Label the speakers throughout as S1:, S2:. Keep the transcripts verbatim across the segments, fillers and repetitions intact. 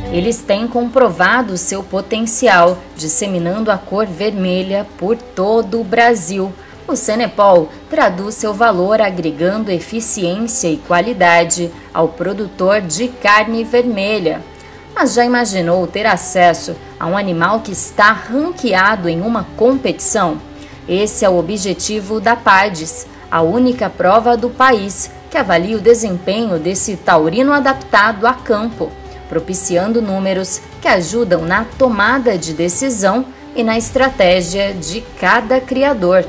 S1: Eles têm comprovado seu potencial, disseminando a cor vermelha por todo o Brasil. O Senepol traduz seu valor agregando eficiência e qualidade ao produtor de carne vermelha. Mas já imaginou ter acesso a um animal que está ranqueado em uma competição? Esse é o objetivo da PADES, a única prova do país que avalia o desempenho desse taurino adaptado a campo, propiciando números que ajudam na tomada de decisão e na estratégia de cada criador.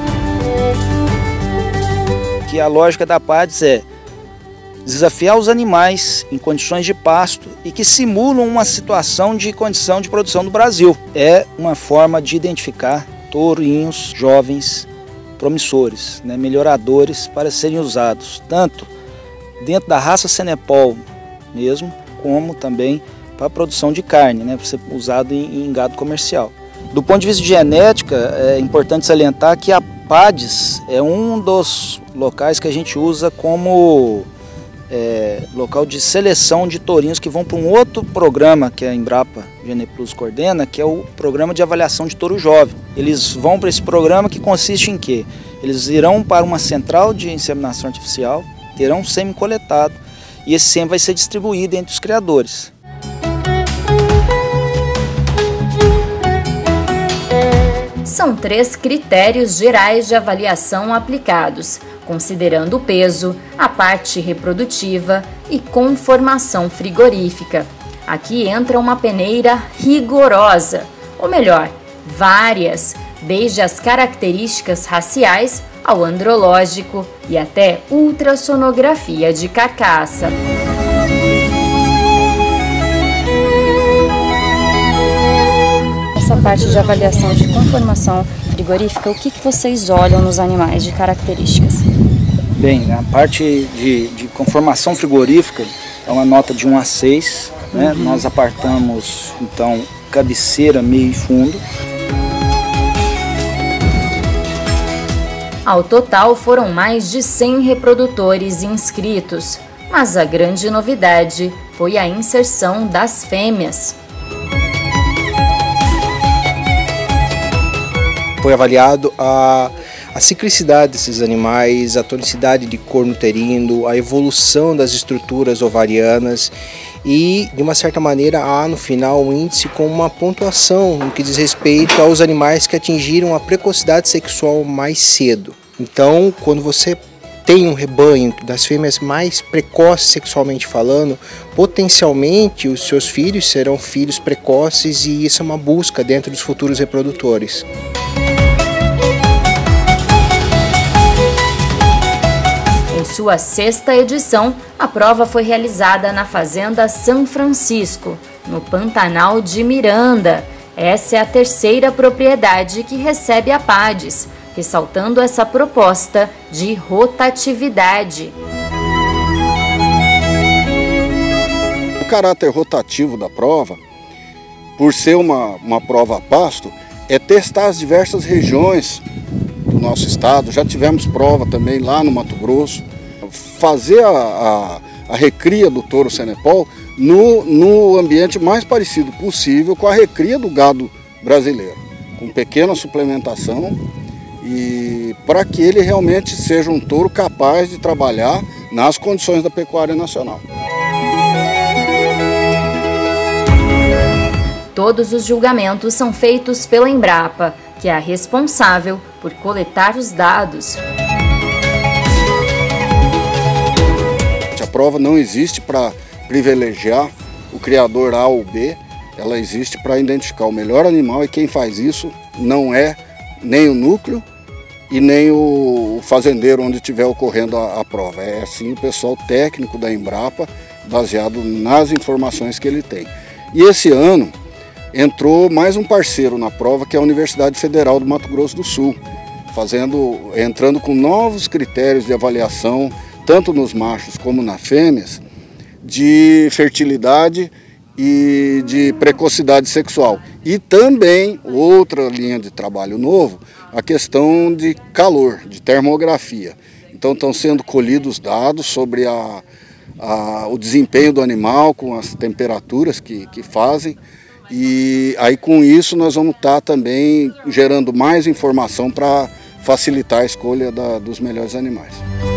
S2: Que a lógica da PADES é desafiar os animais em condições de pasto e que simulam uma situação de condição de produção do Brasil. É uma forma de identificar tourinhos jovens promissores, né, melhoradores para serem usados, tanto dentro da raça Senepol mesmo, como também para a produção de carne, né, para ser usado em, em gado comercial. Do ponto de vista de genética, é importante salientar que a PADES é um dos locais que a gente usa como é, local de seleção de tourinhos que vão para um outro programa que a Embrapa Geneplus coordena, que é o programa de avaliação de touro jovem. Eles vão para esse programa que consiste em quê? Eles irão para uma central de inseminação artificial, terão um sêmen coletado e esse sêmen vai ser distribuído entre os criadores.
S1: São três critérios gerais de avaliação aplicados, considerando o peso, a parte reprodutiva e conformação frigorífica. Aqui entra uma peneira rigorosa, ou melhor, várias, desde as características raciais ao andrológico e até ultrassonografia de carcaça.
S3: Essa parte de avaliação de conformação frigorífica, o que, que vocês olham nos animais de características?
S2: Bem, a parte de, de conformação frigorífica é uma nota de um a seis, né? Uhum. Nós apartamos, então, cabeceira, meio e fundo.
S1: Ao total, foram mais de cem reprodutores inscritos, mas a grande novidade foi a inserção das fêmeas.
S4: Foi avaliado a, a ciclicidade desses animais, a tonicidade de corno uterino, a evolução das estruturas ovarianas e, de uma certa maneira, há no final um índice com uma pontuação no que diz respeito aos animais que atingiram a precocidade sexual mais cedo. Então, quando você tem um rebanho das fêmeas mais precoces sexualmente falando, potencialmente os seus filhos serão filhos precoces e isso é uma busca dentro dos futuros reprodutores.
S1: Em sua sexta edição, a prova foi realizada na Fazenda São Francisco, no Pantanal de Miranda. Essa é a terceira propriedade que recebe a PADES, ressaltando essa proposta de rotatividade.
S5: O caráter rotativo da prova, por ser uma, uma prova a pasto, é testar as diversas regiões do nosso estado. Já tivemos prova também lá no Mato Grosso. Fazer a, a, a recria do touro Senepol no, no ambiente mais parecido possível com a recria do gado brasileiro, com pequena suplementação, e para que ele realmente seja um touro capaz de trabalhar nas condições da pecuária nacional.
S1: Todos os julgamentos são feitos pela Embrapa, que é a responsável por coletar os dados.
S5: A prova não existe para privilegiar o criador A ou B, ela existe para identificar o melhor animal, e quem faz isso não é nem o núcleo e nem o fazendeiro onde estiver ocorrendo a, a prova. É sim o pessoal técnico da Embrapa, baseado nas informações que ele tem. E esse ano entrou mais um parceiro na prova, que é a Universidade Federal do Mato Grosso do Sul, fazendo, entrando com novos critérios de avaliação, tanto nos machos como nas fêmeas, de fertilidade e de precocidade sexual. E também, outra linha de trabalho novo, a questão de calor, de termografia. Então estão sendo colhidos dados sobre a, a, o desempenho do animal, com as temperaturas que, que fazem. E aí com isso nós vamos estar também gerando mais informação para facilitar a escolha da, dos melhores animais.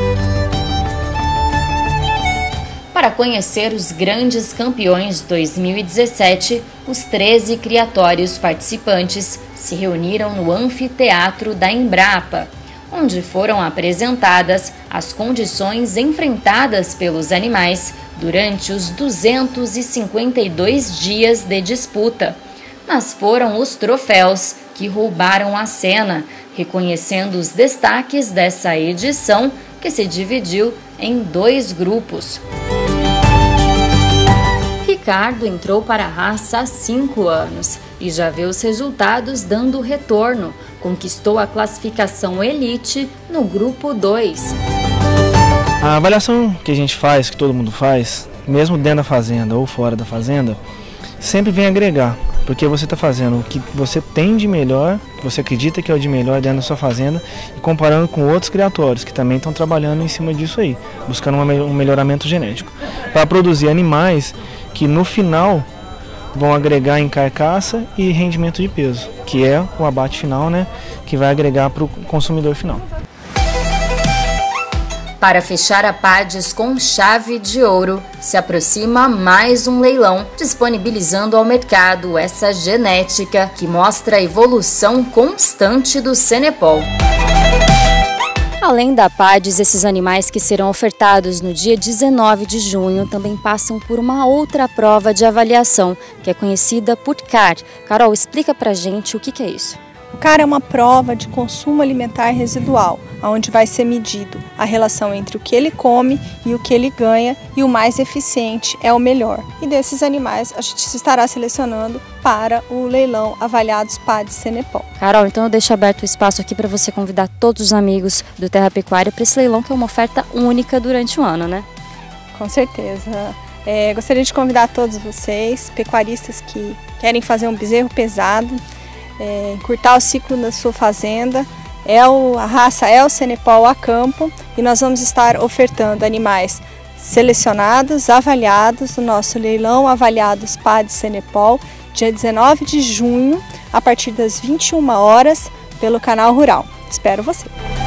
S1: Para conhecer os grandes campeões dois mil e dezessete, os treze criatórios participantes se reuniram no anfiteatro da Embrapa, onde foram apresentadas as condições enfrentadas pelos animais durante os duzentos e cinquenta e dois dias de disputa. Mas foram os troféus que roubaram a cena, reconhecendo os destaques dessa edição, que se dividiu em dois grupos. Ricardo entrou para a raça há cinco anos e já vê os resultados dando retorno. Conquistou a classificação Elite no grupo dois.
S6: A avaliação que a gente faz, que todo mundo faz, mesmo dentro da fazenda ou fora da fazenda, sempre vem agregar, porque você está fazendo o que você tem de melhor, que você acredita que é o de melhor dentro da sua fazenda, e comparando com outros criatórios que também estão trabalhando em cima disso aí, buscando um melhoramento genético, para produzir animais que no final vão agregar em carcaça e rendimento de peso, que é o abate final, né, que vai agregar para o consumidor final.
S1: Para fechar a Pades com chave de ouro, se aproxima mais um leilão, disponibilizando ao mercado essa genética que mostra a evolução constante do Senepol.
S3: Além da Pades, esses animais que serão ofertados no dia dezenove de junho também passam por uma outra prova de avaliação, que é conhecida por C A R. Carol, explica pra gente o que que é isso.
S7: O C A R é uma prova de consumo alimentar residual, onde vai ser medido a relação entre o que ele come e o que ele ganha, e o mais eficiente é o melhor. E desses animais a gente estará selecionando para o leilão Avaliados Pades Senepol.
S3: Carol, então eu deixo aberto o espaço aqui para você convidar todos os amigos do Terra Pecuária para esse leilão, que é uma oferta única durante o ano, né?
S7: Com certeza. É, gostaria de convidar todos vocês, pecuaristas que querem fazer um bezerro pesado, É, encurtar o ciclo da sua fazenda. É o, a raça é o Senepol a campo, e nós vamos estar ofertando animais selecionados, avaliados no nosso leilão Avaliados Pades Senepol, dia dezenove de junho, a partir das vinte e uma horas, pelo Canal Rural. Espero você!